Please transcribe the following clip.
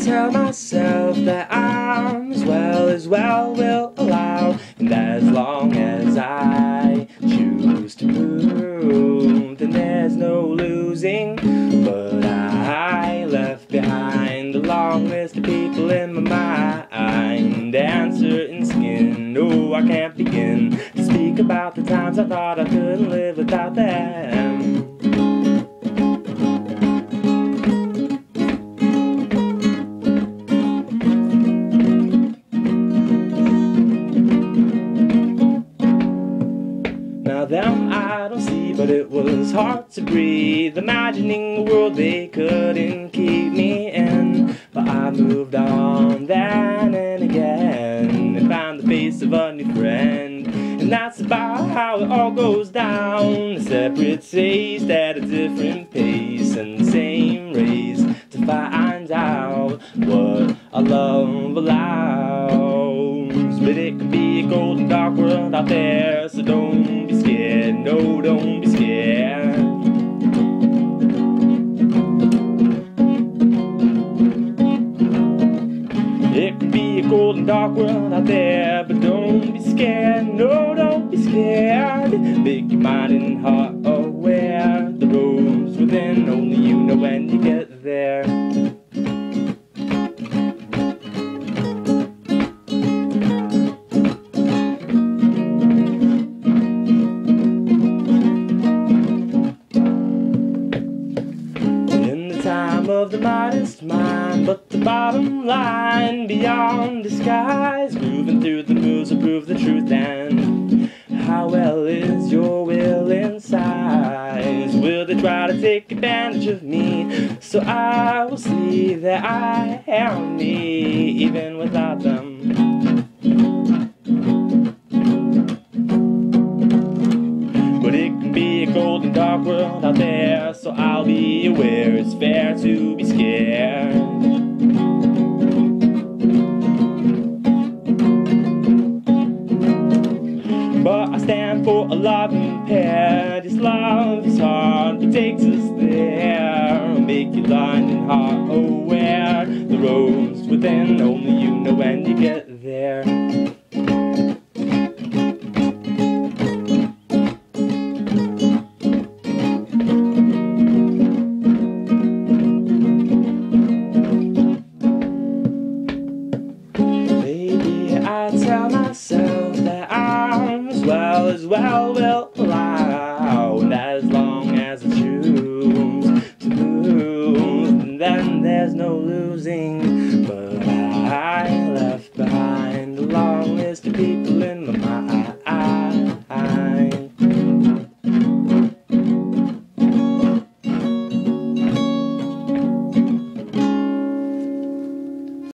tell myself that I'm as well will allow, and as long as I choose to move, then there's no losing. But I left behind a long list of people in my mind, and certain skin. Oh, I can't begin to speak about the times I thought I couldn't live without them. Now them I don't see, but it was hard to breathe, imagining a world they couldn't keep me in. But I moved on then and again, and found the face of a new friend. And that's about how it all goes down, a separate taste at a different pace, and the same race to find out what our love allows. But it can be a cold and dark world out there, so don't be scared, no, don't be scared. It can be a cold and dark world out there, but don't be scared, no, don't be scared. Make your mind and heart aware, the roads within, only you know when you get there. Time of the modest mind, but the bottom line beyond disguise, moving through the moves will prove the truth. And how well is your will inside? Will they try to take advantage of me? So I will see that I am me, even without them. But it can be a cold and dark world out there, so I'll be aware it's fair to be scared. But I stand for a love impaired. This love is hard, but takes us there. Make your mind and heart aware, the roads within, only you know when you get there. I tell myself that I'm as well will allow, and as long as I choose to move, then there's no losing.